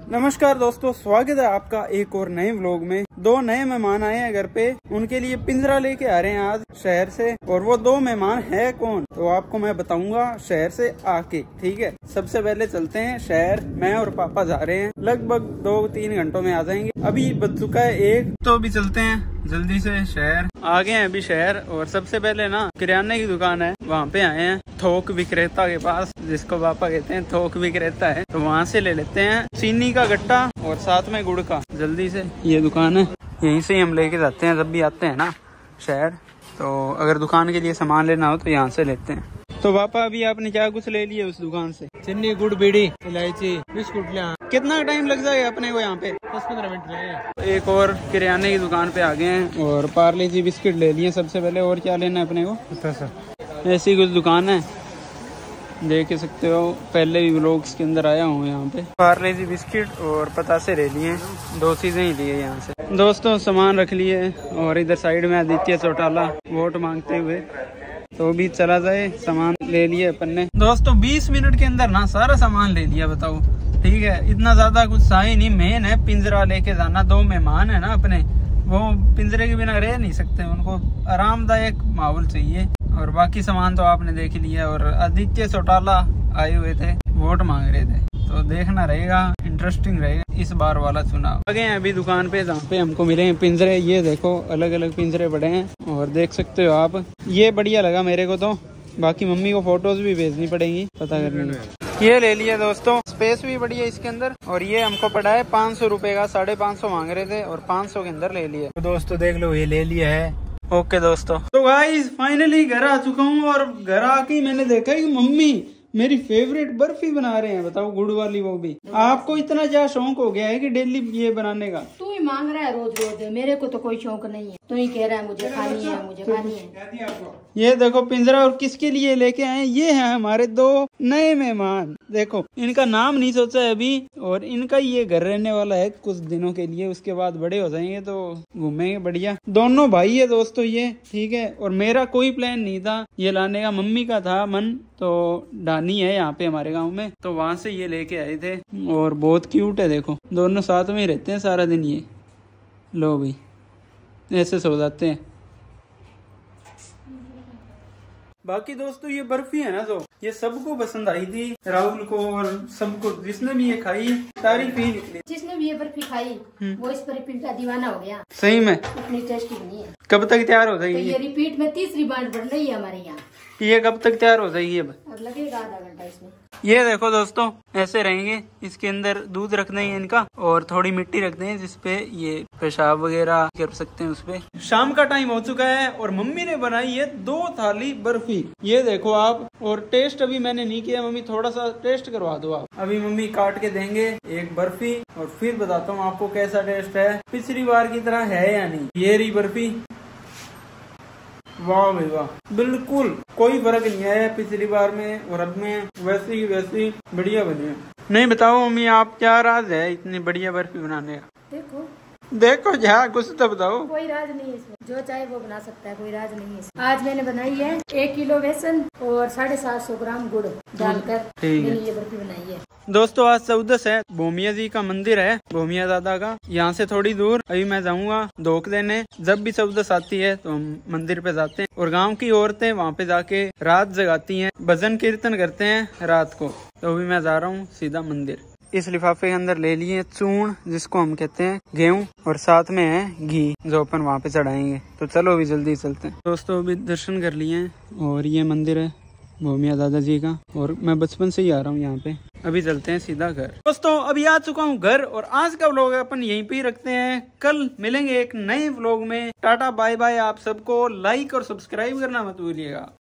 नमस्कार दोस्तों, स्वागत है आपका एक और नए व्लॉग में। दो नए मेहमान आए हैं घर पे, उनके लिए पिंजरा लेके आ रहे हैं आज शहर से। और वो दो मेहमान है कौन तो आपको मैं बताऊंगा शहर से आके, ठीक है। सबसे पहले चलते हैं शहर, मैं और पापा जा रहे हैं, लगभग 2-3 घंटों में आ जाएंगे। अभी बज चुका है 1, तो अभी चलते हैं जल्दी से शहर। आ गए हैं अभी शहर, और सबसे पहले ना किराने की दुकान है, वहाँ पे आए हैं थोक विक्रेता के पास, जिसको पापा कहते हैं थोक विक्रेता है, तो वहाँ से ले लेते हैं चीनी का गट्टा और साथ में गुड़ का। जल्दी से ये दुकान है, यहीं से हम लेके जाते हैं जब भी आते हैं ना शहर। तो अगर दुकान के लिए सामान लेना हो तो यहाँ से लेते हैं। तो पापा अभी आपने क्या कुछ ले लिए उस दुकान से? चीनी, गुड़, बीड़ी, इलायची, बिस्कुट लिया। कितना टाइम लग जाएगा अपने को यहाँ पे? 10-15 मिनट लगेगा। एक और किराने की दुकान पे आ गए हैं और पार्ले जी बिस्किट ले लिए सबसे पहले। और क्या लेना है अपने को? ऐसी कुछ दुकान है, देख सकते हो, पहले भी व्लॉग्स के अंदर आया हूँ यहाँ पे। पार्ले जी बिस्किट और पतासे ले लिए, 2 चीजें ही लिए यहाँ से। दोस्तों सामान रख लिए, और इधर साइड में आदित्य चौटाला वोट मांगते हुए, तो भी चला जाए। सामान ले लिए अपन ने दोस्तों 20 मिनट के अंदर ना सारा सामान ले लिया, बताओ, ठीक है। इतना ज्यादा कुछ सही नहीं, मेन है पिंजरा लेके जाना। 2 मेहमान है ना अपने, वो पिंजरे के बिना रह नहीं सकते, उनको आरामदायक माहौल चाहिए। और बाकी सामान तो आपने देख लिया। और आदित्य चौटाला आए हुए थे, वोट मांग रहे थे, तो देखना रहेगा, इंटरेस्टिंग रहेगा इस बार वाला चुनाव। आ गए हैं अभी दुकान पे, जहाँ पे हमको मिले हैं पिंजरे। ये देखो अलग अलग पिंजरे पड़े हैं, और देख सकते हो आप, ये बढ़िया लगा मेरे को तो। बाकी मम्मी को फोटोज भी भेजनी पड़ेगी पता करने में। ये ले लिया दोस्तों, स्पेस भी बढ़िया इसके अंदर। और ये हमको पड़ा है 500 रुपए का, 550 मांग रहे थे, और 500 के अंदर ले लिया। तो दोस्तों देख लो, ये ले लिया है। ओके दोस्तों, तो गाइस फाइनली घर आ चुका हूँ, और घर आके मैंने देखा कि मम्मी मेरी फेवरेट बर्फी बना रहे हैं, बताओ, गुड़ वाली। वो भी आपको इतना क्या शौक हो गया है कि डेली ये बनाने का? तू ही मांग रहा है रोज रोज, मेरे को तो कोई शौक नहीं है। तू ही कह रहा है मुझे खानी है, मुझे खानी है। ये देखो पिंजरा, और किसके लिए लेके आए? ये है हमारे 2 नए मेहमान। देखो इनका नाम नहीं सोचा है अभी, और इनका ये घर रहने वाला है कुछ दिनों के लिए, उसके बाद बड़े हो जाएंगे तो घूमेंगे बढ़िया। दोनों भाई है दोस्तों ये, ठीक है। और मेरा कोई प्लान नहीं था ये लाने का, मम्मी का था मन। तो डानी है यहाँ पे हमारे गांव में, तो वहां से ये लेके आए थे, और बहुत क्यूट है। देखो दोनों साथ में ही रहते हैं सारा दिन। ये लो भाई, ऐसे सो जाते हैं। बाकी दोस्तों ये बर्फी है ना, जो ये सबको पसंद आई थी, राहुल को और सबको। जिसने भी ये खाई तारीफ ही निकली। जिसने भी ये बर्फी खाई वो इस बर्फी का दीवाना हो गया। सही में इतनी टेस्टी बनी है। कब तक तैयार हो तो जाएगी? ये रिपीट में 3री बार बन रही है हमारे यहाँ। ये कब तक तैयार हो जाएगी? अब लगेगा आधा घंटा इसमें। ये देखो दोस्तों, ऐसे रहेंगे। इसके अंदर दूध रख देंगे इनका, और थोड़ी मिट्टी रख देंगे जिसपे ये पेशाब वगैरह कर सकते हैं उसपे। शाम का टाइम हो चुका है, और मम्मी ने बनाई है 2 थाली बर्फी। ये देखो आप, और टेस्ट अभी मैंने नहीं किया, मम्मी थोड़ा सा टेस्ट करवा दो आप। अभी मम्मी काट के देंगे एक बर्फी, और फिर बताता हूँ आपको कैसा टेस्ट है, पिछली बार की तरह है या नहीं। ये रही बर्फी, वाह भाई वाह, बिल्कुल कोई फर्क नहीं आया पिछली बार में और अब में, वैसी वैसी बढ़िया बनी है। नहीं बताओ मम्मी, आप क्या राज है इतनी बढ़िया बर्फी बनाने का? देखो जा, कुछ तो बताओ। कोई राज नहीं है इसमें, जो चाहे वो बना सकता है, कोई राज नहीं है इसमें। आज मैंने बनाई है 1 किलो बेसन और 750 ग्राम गुड़ डालकर ये बर्फी बनाई है। दोस्तों आज 14 है, भूमिया जी का मंदिर है, भूमिया दादा का, यहाँ से थोड़ी दूर। अभी मैं जाऊंगा धोख देने। जब भी 14 आती है तो हम मंदिर पे जाते हैं, और गांव की औरतें वहाँ पे जाके रात जगाती हैं, भजन कीर्तन करते हैं रात को। तो अभी मैं जा रहा हूँ सीधा मंदिर। इस लिफाफे के अंदर ले लिए चूर्ण, जिसको हम कहते हैं गेहूं, और साथ में है घी, जो अपन वहाँ पे चढ़ाएंगे। तो चलो अभी जल्दी चलते हैं। दोस्तों अभी दर्शन कर लिए हैं, और ये मंदिर है भूमिया दादाजी का, और मैं बचपन से ही आ रहा हूँ यहाँ पे। अभी चलते हैं सीधा घर। दोस्तों अभी आ चुका हूँ घर, और आज का व्लॉग अपन यहीं पे ही रखते हैं। कल मिलेंगे एक नए व्लॉग में। Tata bye bye. आप सबको लाइक और सब्सक्राइब करना मत भूलिएगा।